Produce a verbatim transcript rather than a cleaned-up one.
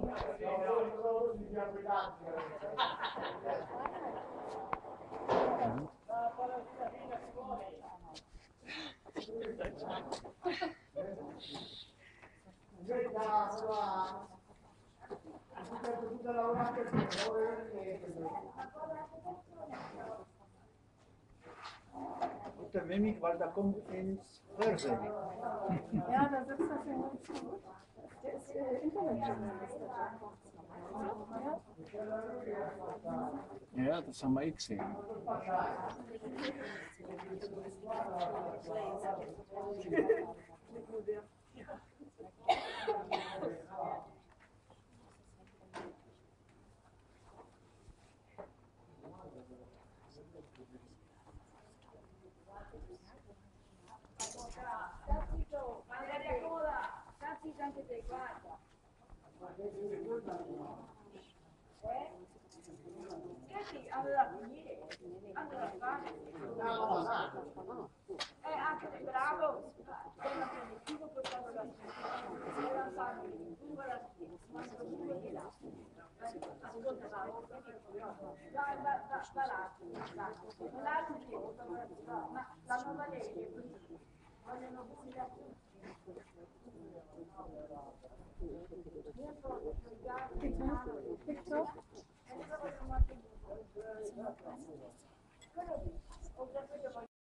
Der Mimik, weil da kommt ins Hörsäle. Ja, da sitzt das ja nicht so gut. Der ist äh, Internetjournalist. Ja. Ja, das haben wir eh gesehen. Anche te, guarda. Eh? Senti, allora finire, allora fare. Eh, anche te, bravo. Sei primitivo portato la scuola. Era famiglia, tu vai la scuola, ma non tu di là. Ascolta, bravo. Dai, va, va, va là. L'altro chiedo, ma la nuova legge, vogliono pubblicare. TikTok?